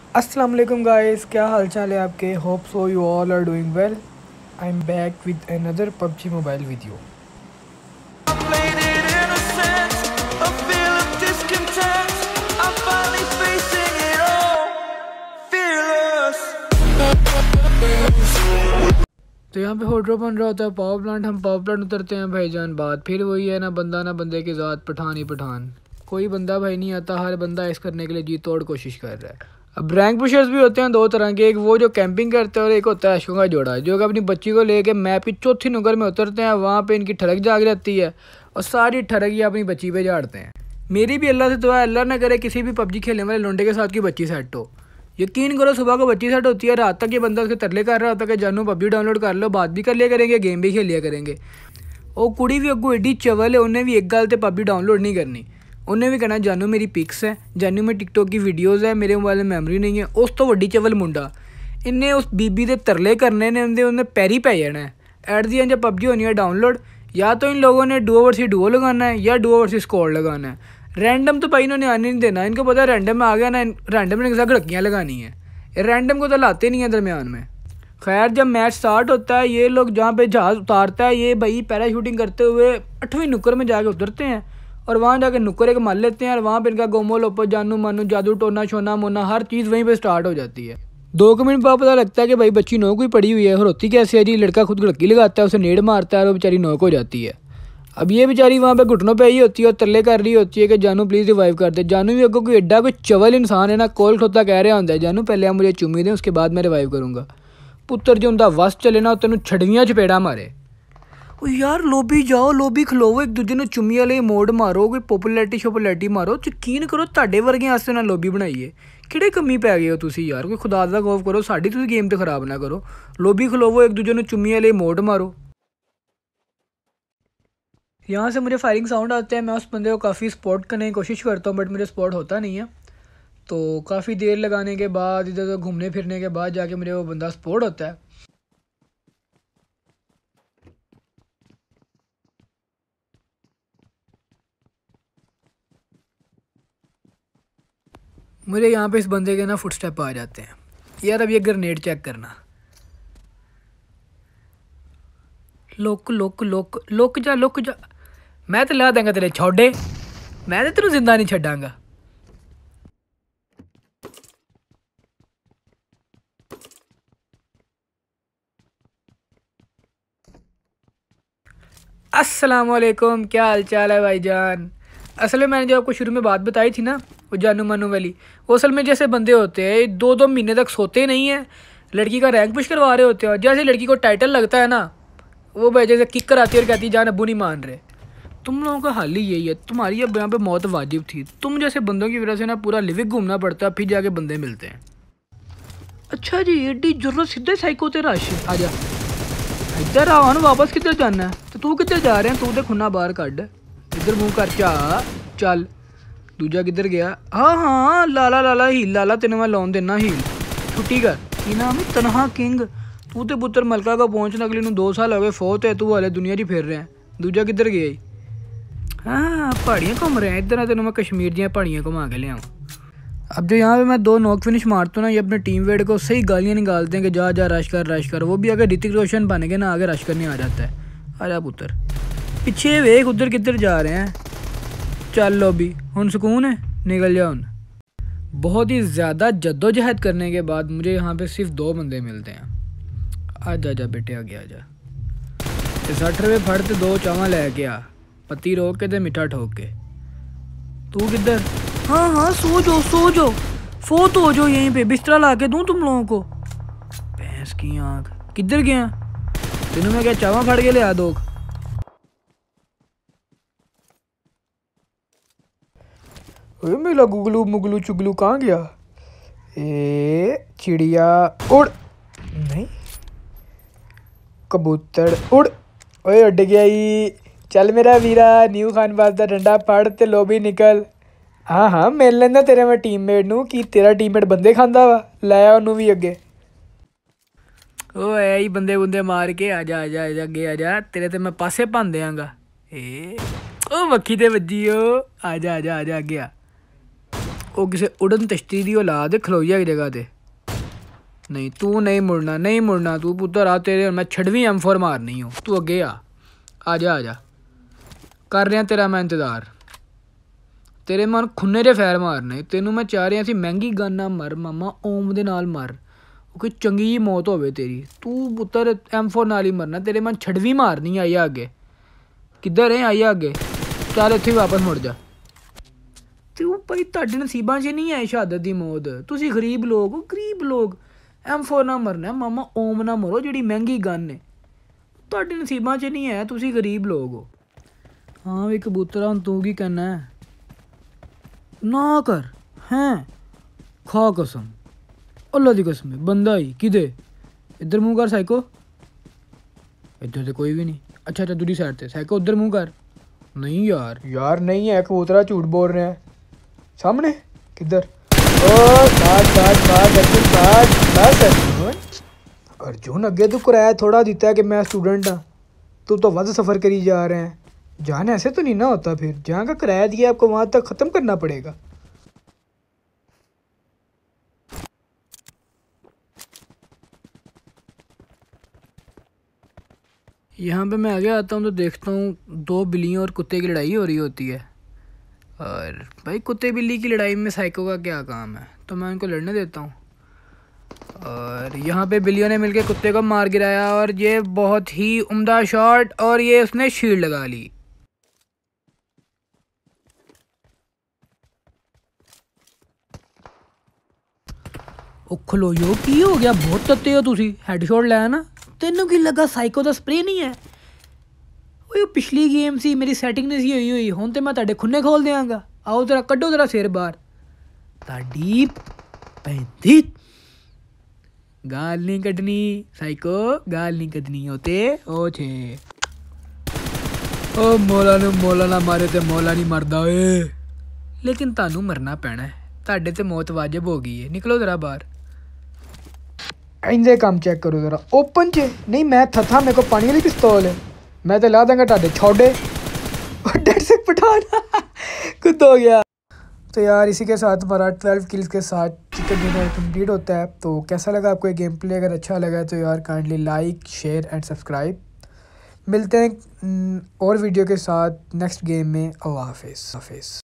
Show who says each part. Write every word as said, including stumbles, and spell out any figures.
Speaker 1: अस्सलाम वालेकुम गाइस, क्या हाल चाल है आपके। Hope so you all are doing well. I am back with another PUBG mobile video. तो यहाँ पे होड्रो बन रहा होता है पावर प्लांट। हम पावर प्लांट उतरते हैं भाईजान, बात फिर वही है, ना बंदा ना बंदे की ज़ात, पठान ही पठान। कोई बंदा भाई नहीं आता, हर बंदा इस करने के लिए जी तोड़ कोशिश कर रहा है। अब रैंक पुशर्स भी होते हैं दो तरह के, एक वो जो कैंपिंग करते हैं और एक होता है अशकों का जोड़ा, जो कि अपनी बच्ची को लेके मैप की चौथी नुगर में उतरते हैं। वहाँ पे इनकी ठड़क जाग रहती है और सारी ठड़क ये अपनी बच्ची पे झाड़ते हैं। मेरी भी अल्लाह से दुआ है, अल्लाह ना करे किसी भी पबजी खेलने वाले लोंडे के साथ की बच्ची सेट हो। यकीन करो सुबह को बच्ची सेट होती है, रात तक ये बंदा उसके तरले कर रहा होता है कि जानू पबजी डाउनलोड कर लो, बात भी कर लिया करेंगे, गेम भी खेल लिया करेंगे। और कुड़ी भी अगू एडी चवल है, उन्हें भी एक गल तो पबजी डाउनलोड नहीं करनी। उन्हें भी कहना जानू मेरी पिक्स है, जानू में टिकटॉक की वीडियोज़ है, मेरे मोबाइल में मेमोरी नहीं है। उस तो वड्डी चवल मुंडा इन्हें उस बीबी के तरले करने ने उन्हें उन्हें पैरी पै जाना है। एट दी एंड जब पबजी होनी है डाउनलोड, या तो इन लोगों ने डुओ वर्सेस डुओ लगाना है या डुओ वर्सेस स्क्वाड लगाना है। रैंडम तो भाई इन्होंने आने नहीं देना, इनको पता है रैंडम में आ गया ना, रैंडम ने घड़कियाँ लगानी है। रैंडम को तो लाते नहीं है दरमियान में। खैर जब मैच स्टार्ट होता है, ये लोग जहाँ पे जहाज़ उतारता है, ये भाई पैराशूटिंग करते हुए आठवीं नुक्कर में जाके उतरते हैं और वहाँ जाके नुक्कर एक मार लेते हैं। और वहाँ पे इनका गोमो लोपो जानू मानू जादू टोना छोना मोना हर चीज़ वहीं पे स्टार्ट हो जाती है। दो के मिनट बाद पता लगता है कि भाई बच्ची नोक भी पड़ी हुई है। और होती कैसे है जी, लड़का खुद गड़की लगाता है, उसे नेड़ मारता है और वो बेचारी नोक हो जाती है। अब ये बेचारी वहाँ पे घुटनों पे ही होती है और तरले कर रही होती है कि जानू प्लीज़ रिवाइव कर दे। जानू भी अगो कोई एड्डा कोई चवल इंसान है ना, कोल खोता कह रहा होता है जानू पहले आप मुझे चुम्मी दें, उसके बाद मैं रिवाइव करूँगा। पुत्र जो उनका वस चले ना, तेन छड़ियाँ चपेड़ा मारे। ओ यार लोबी जाओ, लोबी खलोवो, एक दूजे ने चुम्मी वाले मोड मारो, कोई पॉपुलैरिटी शोपुलैरिटी मारो। यकीन करो ਤੁਹਾਡੇ ਵਰਗਿਆਂ वास्ते ना लोबी बनाई है। ਕਿਹੜੇ कमी पै गए हो तुसी यार, कोई खुदा दा खौफ करो, साड़ी तुसी गेम तो खराब ना करो। लोबी खलोवो, एक दूजे ने चुम्मी वाले मोड मारो। यहाँ से मुझे फायरिंग साउंड आते हैं, मैं उस बंदे को काफ़ी स्पॉट करने की कोशिश करता हूँ बट मुझे स्पॉट होता नहीं है। तो काफ़ी देर लगाने के बाद, इधर उधर घूमने फिरने के बाद जाके मुझे वो बंदा स्पॉट होता है। मुझे यहाँ पे इस बंदे के ना फुटस्टेप आ जाते हैं। यार अब ये ग्रेनेड चेक करना। लुक लुक लुक लुक जा लुक जा, मैं तो ला देंगा तेरे छोड़े, मैं तो तेनू जिंदा नहीं छड्डांगा। अस्सलाम वालेकुम, क्या हाल चाल है भाईजान। असल में मैंने जो आपको शुरू में बात बताई थी ना, वो जानू मानू वाली, वो असल में जैसे बंदे होते हैं दो दो महीने तक सोते नहीं हैं, लड़की का रैंक पुश करवा रहे होते हैं। और जैसे लड़की को टाइटल लगता है ना, वो भाई जैसे किक कराती है और कहती है जान अब्बू नहीं मान रहे। तुम लोगों का हाल ही यही है, तुम्हारी अब यहाँ पे मौत वाजिब थी। तुम जैसे बंदों की वजह से ना पूरा लिविक घूमना पड़ता है, फिर जाके बंदे मिलते हैं। अच्छा जी, एडी जरूरत सीधे साइको ते रश आ जा इधर आ। हम वापस किधर जाना है, तो तू किधर जा रहे हैं, तू तो खुन्ना बाहर कढ़, इधर मुँह कर चा चल। दूजा किधर गया, हाँ हाँ लाला लाला हील लाला, तेने मैं लौन देना हील, छुट्टी कर। की नाम है तनहा किंग, तू तो पुत्र मलका का पहुँचने अगले नू दो साल हो गए, फौत है, तू हाले दुनिया जी फिर रहे हैं। दूजा किधर गया, हाँ पहाड़ियाँ घूम रहे हैं इधर, तेनों मैं कश्मीर दियाँ पहाड़ियाँ घुमा के लिया। अब जो यहाँ पे मैं दो नॉक फिनिश मारता हूँ ना, ये अपने टीम वेट को सही गालियाँ निकालते हैं कि जा जा रश कर रश कर। वो भी अगर ऋतिक रोशन बन के ना आगे रश करने आ जाता है। आजा पुत्र पीछे वेख, उधर किधर जा रहे हैं, चल लो भी हुन सुकून है, निकल जाओ हुन। बहुत ही ज़्यादा जद्दोजहद करने के बाद मुझे यहाँ पे सिर्फ दो बंदे मिलते हैं। आ जा जा बेटे आगे आ जा, सठ रुपये फट तो दो चावल लैके आ, पत्ती रोक के तो मिठा ठोक के। तू किधर, हाँ हाँ सो जाओ सो जाओ, फोत हो जाओ यहीं पे, बिस्तरा ला के दूँ तुम लोगों को। भैंस की आँख, किधर गया तेनों मैं क्या चावा फड़ के लिया दो। मेरा गुगलू मुगलू चुगलू कहाँ गया, ए चिड़िया उड़, नहीं कबूतर उड़, ओए उड़ गया ही। चल मेरा वीरा, न्यू खान बाज का डंडा फड़ ते लोबी निकल। हाँ हाँ मिल लेंदा तेरे मैं टीममेट नू, कि तेरा टीममेट बंदे खांदा वा, लाया उन्होंने भी अगे। ओ ऐ ही बंदे बुंदे मार के आ जा आ जा अगे आ जा, तेरे ते मैं पासे भन देंगा। ए ओ वक्खी ते वज्जी ओ, आ जा आ जा आ जा अगे आ। वो किसी उड़न तश्ती दी औलाद खलोइया की जगह ते। नहीं तू नहीं मुड़ना, नहीं मुड़ना तू पुत्तर आ, तेरे मैं छड़वीं एम फोर मारनी हूँ। तू अगे आ, आ जा आ जा, कर रहा तेरा मैं इंतज़ार। तेरे मन खुन्ने दे फैर मारने, तेनू मैं चाह रहा सी महंगी गन ना मर मामा, ओम दे नाल मर, कोई चंगी जी मौत होवे तेरी। तू पुत्तर एम फोर नाल ही मरना, तेरे मन छड़वीं मारनी। आई अगे, किधर है? आई अगे, चल इत्थे वापस मुड़ जा। तू भाई तुहाडे नसीबां च नहीं है शहादत दी मौत। तुसी गरीब लोग हो, गरीब लोग। एम फोर ना मरना मामा, ओम ना मरो जेड़ी महंगी गन है। तुहाडे नसीबां च नहीं है, तुसी गरीब लोग हो। हाँ भी कबूतरा हुण तू की कहना है? ना कर हैं, खा कसम, अल्लाह दी कसम है, बंदा ही किदे। इधर मुँह कर साइको, इधर तो कोई भी नहीं। अच्छा अच्छा दूसरी साइड से साइको, उधर मुँह कर। नहीं यार, यार नहीं है, कबूतरा झूठ बोल रहे हैं। सामने किधर? ओ बात बात बात अर्जुन बात बस अर्जुन। अर्जुन अगे तू किराया थोड़ा दिता है कि मैं स्टूडेंट हाँ, तू तो वध सफ़र करी जा रहे हैं। जान ऐसे तो नहीं ना होता, फिर जहाँ का किराया दिया आपको वहाँ तक ख़त्म करना पड़ेगा। यहाँ पे मैं आगे आता हूँ तो देखता हूँ दो बिल्लियों और कुत्ते की लड़ाई हो रही होती है। और भाई कुत्ते बिल्ली की लड़ाई में साइको का क्या काम है, तो मैं उनको लड़ने देता हूँ। और यहाँ पे बिल्लियों ने मिलके कुत्ते को मार गिराया, और ये बहुत ही उम्दा शॉट, और ये उसने शील्ड लगा ली। ओ खलोयो की हो गया, बहुत तत्ते हो तुसी, हैडशॉट लाया ना। तेनों की लगा साइको दा स्प्रे नहीं है? वो पिछली गेम सी, मेरी सैटिंग नहीं सी हुई हुई, हुण ते मैं तुहाडे खुन्ने खोल देंगा। आओ तेरा कड्डो तेरा सिर बाहर। ताड़ी पैंती गाल नहीं कड्डनी साइको, गाल नहीं कड्डनी होते ओ छे। ओ मौला ने मौला ना मारे ते मौला नहीं मरदा ओए। लेकिन तानू मरना पैना है, ताडे ते मौत वाजिब हो गई है। निकलो जरा बाहर। इंदे काम चेक करो जरा, ओपन च नहीं। मैं थथा, मेरे को पानी वाली पिस्तौल है, मैं तो ला देंगा ताडे छोड़े। डेड सेक पठान खुद हो गया। तो यार इसी के साथ हमारा ट्वेल्व किल्स के साथ चिकन डिनर कंप्लीट होता है। तो कैसा लगा आपको ये गेम प्ले? अगर अच्छा लगा तो यार kindly like share and subscribe. मिलते हैं और वीडियो के साथ नेक्स्ट गेम में। अल्लाह हाफिज़ हाफिज़।